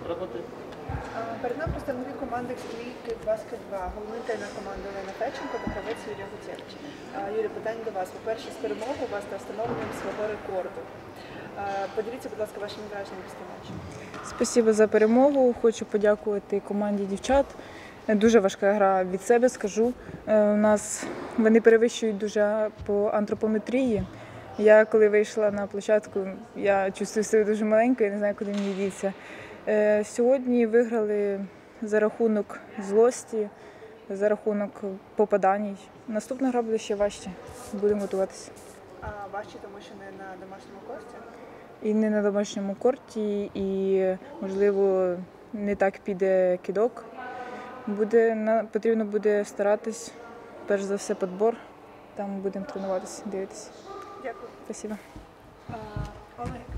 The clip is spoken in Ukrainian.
роботи. Перед нами представники команди «Екстраліги Баскет 2», головний тренер команди Олена Федченко та гравець Юрій Гуцевич. Юрій, питання до вас. По-перше, з перемогою вас та встановленням свого рекорду. Поділіться, будь ласка, вашими враженнями після матчу. Спасибо за перемогу. Хочу подякувати команді дівчат. Дуже важка гра, від себе скажу. Вони перевищують дуже по антропометрії. Я коли вийшла на площадку, я чувствую себе дуже маленькою, не знаю, куди мені дітися. Сьогодні виграли за рахунок злості, за рахунок попадань. Наступна гра буде ще важче. Будемо готуватися. Важче, тому що не на домашньому корті? І не на домашньому корті, і, можливо, не так піде кидок. Потрібно буде старатись, перш за все, підбор. Там будемо тренуватися, дивитися. Дякую. Спасибо. Олег.